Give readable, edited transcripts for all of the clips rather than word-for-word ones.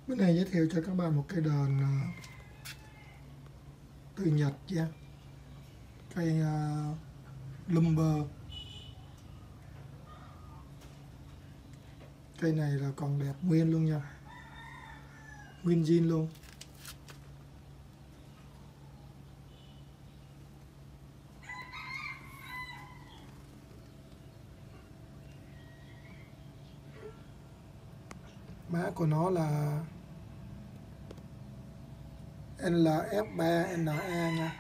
Bữa nay giới thiệu cho các bạn một cây đờn từ Nhật nha. Cây Lumber. Cây này là còn đẹp nguyên luôn nha, nguyên zin luôn. Mã của nó là LF3NA nha.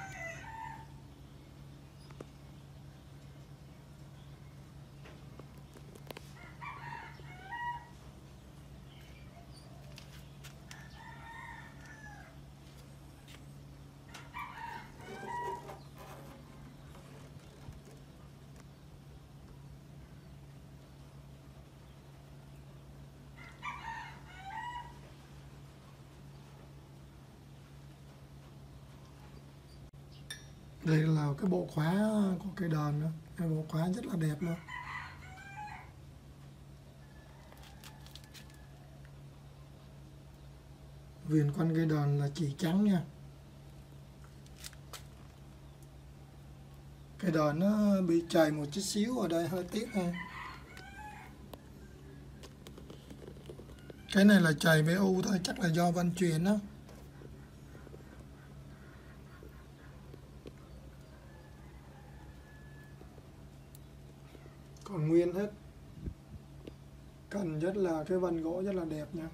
Đây là cái bộ khóa của cây đờn nữa. Cái bộ khóa rất là đẹp luôn. Viền quanh cây đờn là chỉ trắng nha. Cây đờn nó bị chày một chút xíu ở đây, hơi tiếc ha. Cái này là chày BU thôi, chắc là do vận chuyển đó. Còn nguyên hết. Cần rất là cái vân gỗ rất là đẹp nha.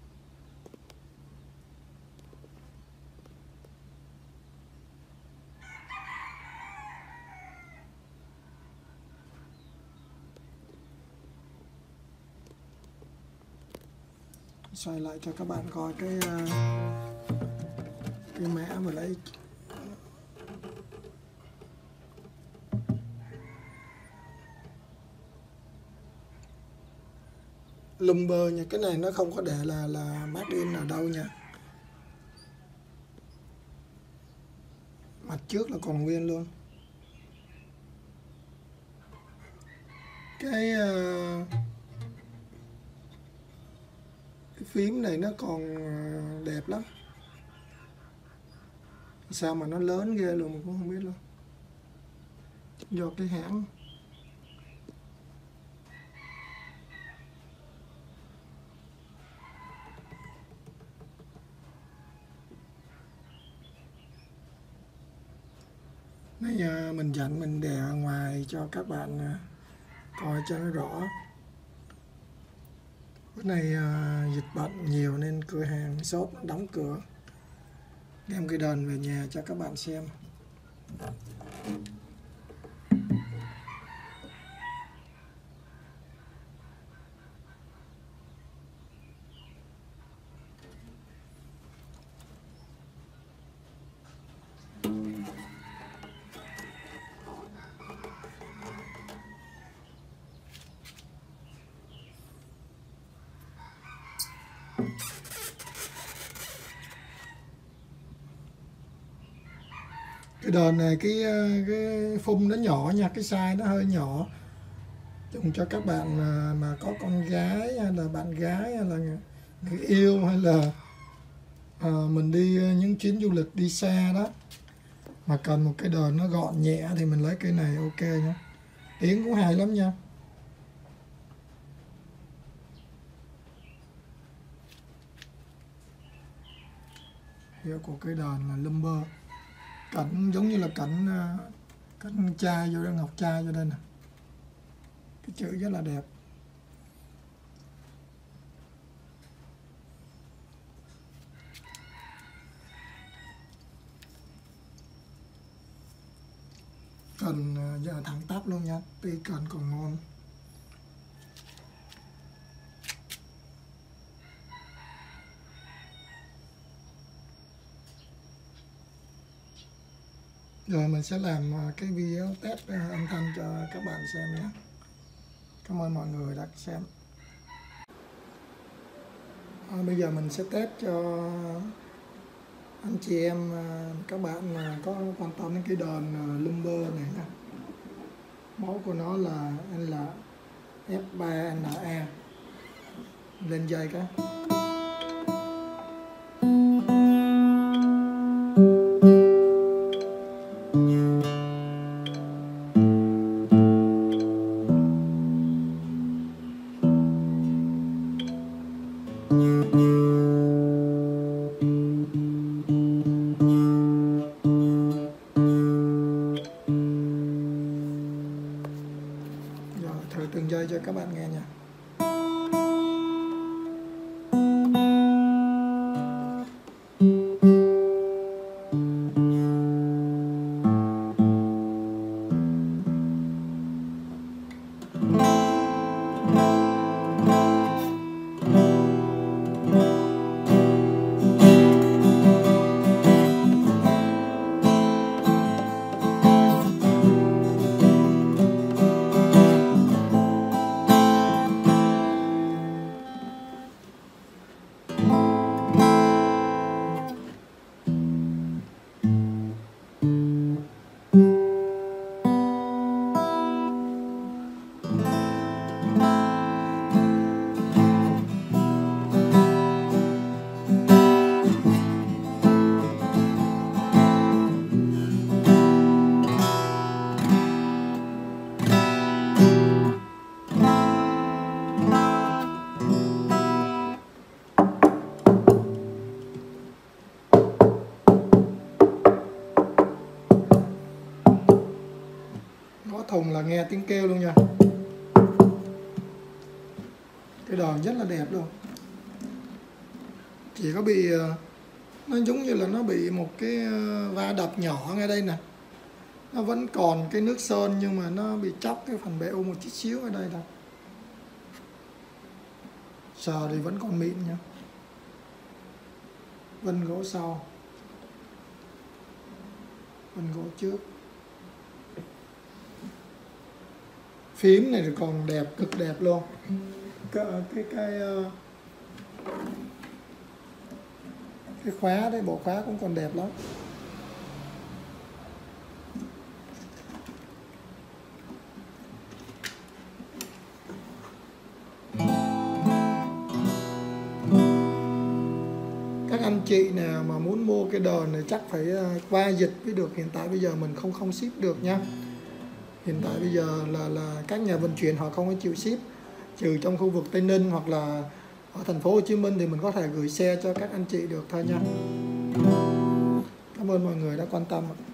Xoay lại cho các bạn coi cái mã và lấy Lumber nha. Cái này nó không có để là made in ở đâu nha. Mặt trước là còn nguyên luôn. Cái phím này nó còn đẹp lắm. Sao mà nó lớn ghê luôn mình cũng không biết luôn. Do cái hãng. Bây giờ mình dặn mình để ở ngoài cho các bạn coi cho nó rõ. Bữa nay dịch bệnh nhiều nên cửa hàng shop đóng cửa. Đem cái đờn về nhà cho các bạn xem. Cái đờn này cái phung nó nhỏ nha, cái size nó hơi nhỏ, dùng cho các bạn mà có con gái hay là bạn gái hay là người yêu, hay là mình đi những chuyến du lịch đi xa đó mà cần một cái đờn nó gọn nhẹ thì mình lấy cái này ok nhé. Tiếng cũng hay lắm nha. Hiệu của cái đờn là Lumber. Cảnh giống như là cảnh chai vô đây, ngọc trai vô đây nè. Cái chữ rất là đẹp. Cần giờ thẳng tắp luôn nha, tuy cần còn ngon. Rồi mình sẽ làm cái video test âm thanh cho các bạn xem nhé. Cảm ơn mọi người đã xem. Bây giờ mình sẽ test cho anh chị em các bạn có quan tâm đến cái đờn Lumber này nha. Mẫu của nó là F3NA. Lên dây cái. Rồi thử từng giây cho các bạn nghe nha. Gõ thùng là nghe tiếng kêu luôn nha. Cái đòn rất là đẹp luôn. Chỉ có bị nó giống như là nó bị một cái va đập nhỏ ngay đây nè. Nó vẫn còn cái nước sơn nhưng mà nó bị chóc cái phần bệ u một chút xíu ở đây thôi. Sờ thì vẫn còn mịn nha. Vân gỗ sau, vân gỗ trước. Phím này thì còn đẹp, cực đẹp luôn. Cái khóa đấy, bộ khóa cũng còn đẹp lắm. Các anh chị nào mà muốn mua cái đờn này chắc phải qua dịch mới được. Hiện tại bây giờ mình không ship được nha. Hiện tại bây giờ là các nhà vận chuyển họ không có chịu ship, trừ trong khu vực Tây Ninh hoặc là ở thành phố Hồ Chí Minh thì mình có thể gửi xe cho các anh chị được thôi nha. Cảm ơn mọi người đã quan tâm.